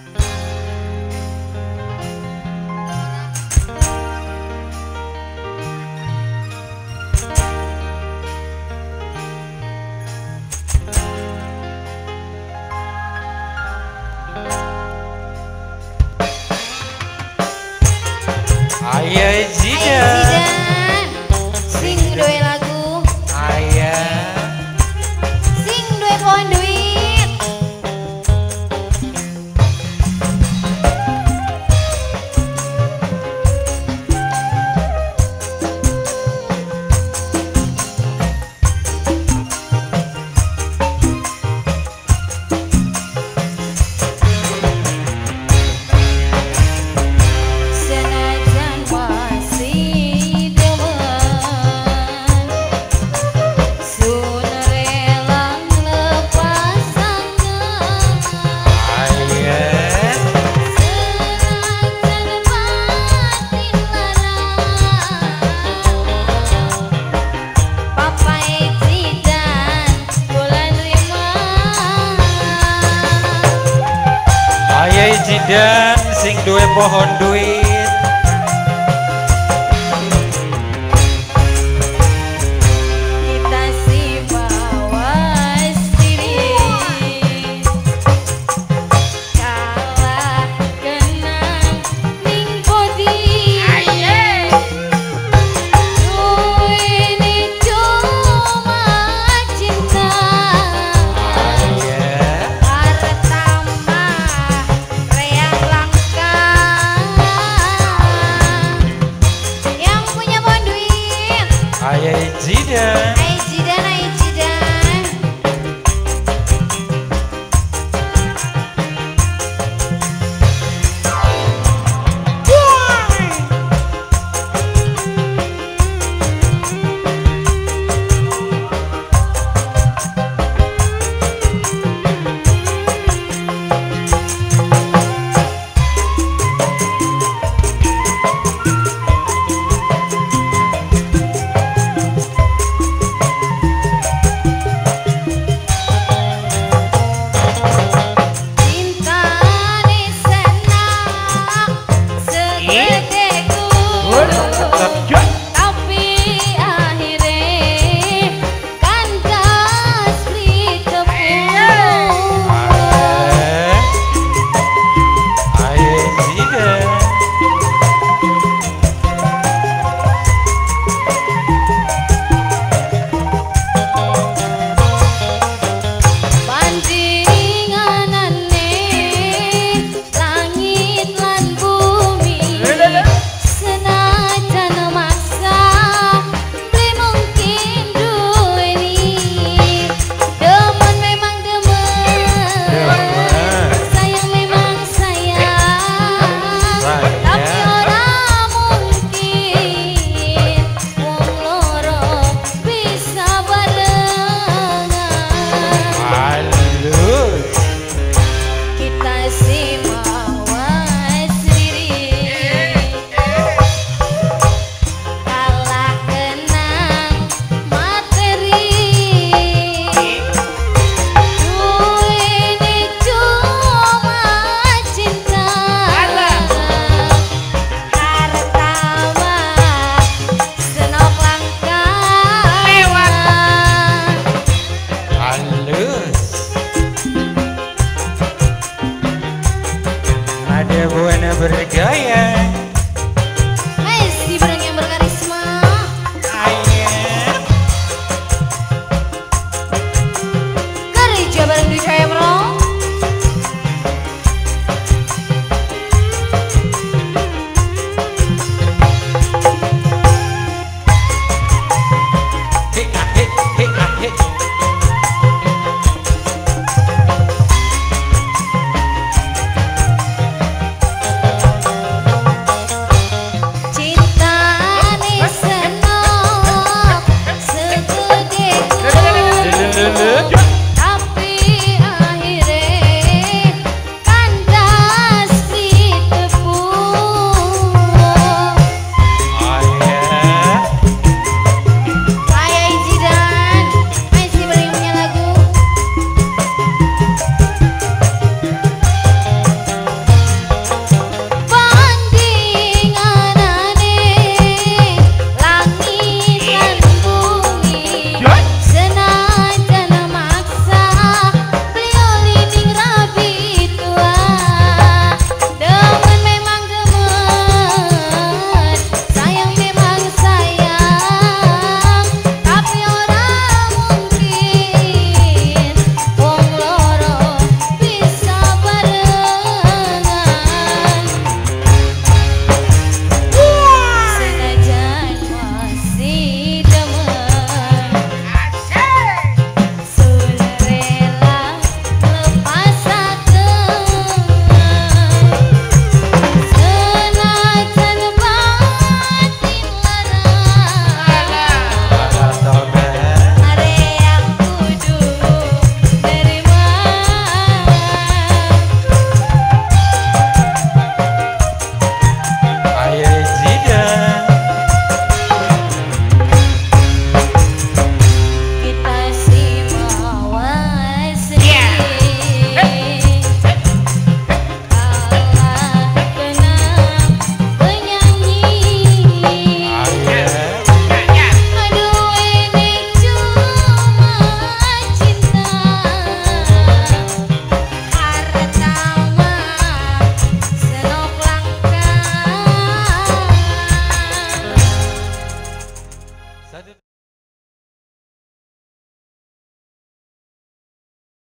Ayah Zidan sing duwe lagu ayah sing duwe pohon duit senajan masih demen sun relang lepas tangan ayah senajan batin larang Papa Zidan bulan rima ayah Zidan sing duwe pohon duit kita si mawas diri kalah kenang ning bodi ini cuma cinta ayah pertama reak langka yang punya pohon duit ayah Zidan Aijidan Aijidan cinta ni senang segedeku tapi akhirnya kandas di tepung ayah Zidan Pancinganane langit lan bumi senajan maksa beli mungkin duweni demen memang demen sayang memang sayang tapi ora mungkin wong loro bisa barengan halus kita si mawas diri kalah kenang materi ini cuma cinta hartama senok langka halus ada buana bergaya